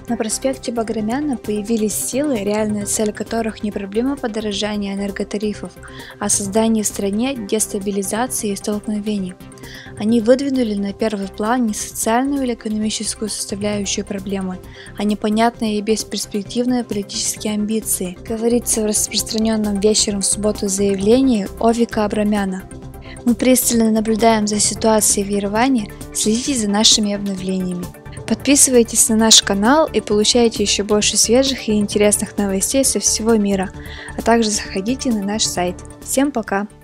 На проспекте Баграмяна появились силы, реальная цель которых не проблема подорожания энерготарифов, а создание в стране дестабилизации и столкновений. Они выдвинули на первый план не социальную или экономическую составляющую проблемы, а непонятные и бесперспективные политические амбиции, говорится в распространенном вечером в субботу заявлении Овика Абрамяна. Мы пристально наблюдаем за ситуацией в Ереване, следите за нашими обновлениями. Подписывайтесь на наш канал и получайте еще больше свежих и интересных новостей со всего мира, а также заходите на наш сайт. Всем пока!